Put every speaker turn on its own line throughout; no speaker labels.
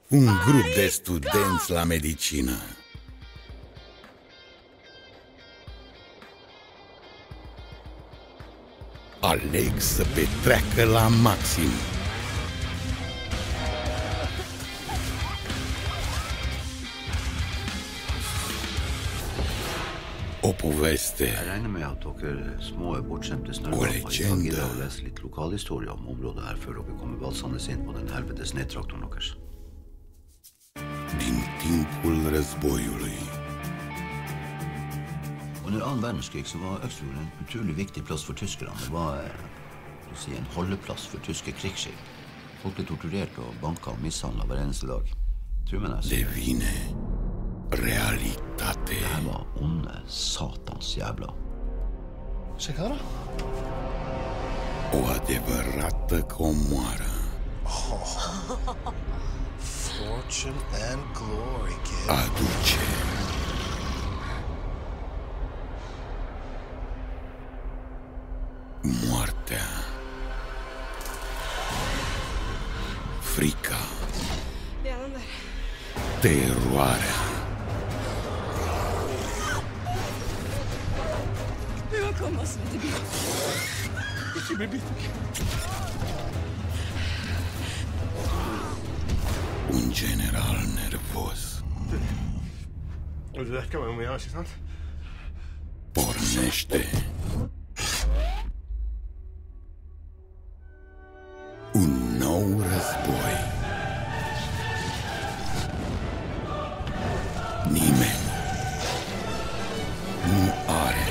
Un grup de studenți la medicină. Aleg să petreacă la maxim. O poveste.
Jeg regner med at dere små bortskjemte snørrlapper kan gidde å lese litt lokalhistorie om området her før dere kommer valsende inn på den helvetes nedtraktoren deres.
Din timpul războiului.
Under annen verdenskrig så var Øksfjord en utrolig viktig plass for tyskerne. Det var en holdeplass for tyske krigsskip. Folk ble torturert og banket og mishandlet hver eneste dag. Tror meg nesten.
Devine realitate.
Det her var onde satans jævla.
Ce hva da?
O adevărată comoară.
Fortune and glory, kid.
Aduce moartea, frica, teroarea,
Vi må komme oss ned til byen. Ikke bli bitt.
un general nervos.
Du vet hva vi må gjøre, ikke sant?
Pornește un nou război. Nimeni nu are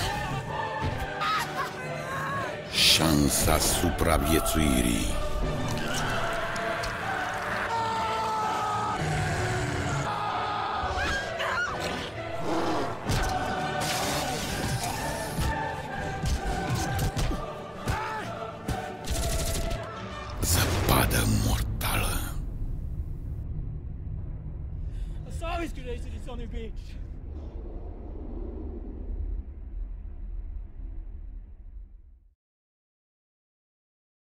șansa supraviețuirii. Zăpadă mortală.
I saw his grenades on the beach.